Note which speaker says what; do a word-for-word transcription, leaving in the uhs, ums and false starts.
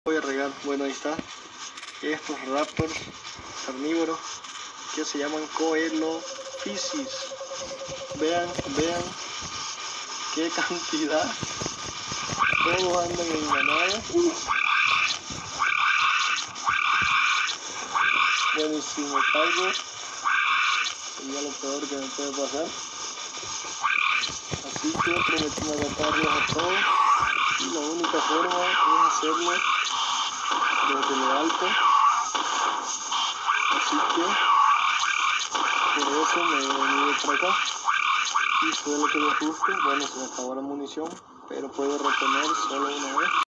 Speaker 1: Voy a regar, bueno, ahí está, estos raptors carnívoros que se llaman Coelophysis. Vean, vean qué cantidad, todos andan en manada. Bueno, y si me caigo sería lo peor que me puede pasar, así que prometí aguantarlos a todos y la única forma es hacerlo desde lo alto, así que por eso me he venido para acá y fue lo que me ajuste. Bueno, se me acabó la munición, pero puedo reponer solo una vez.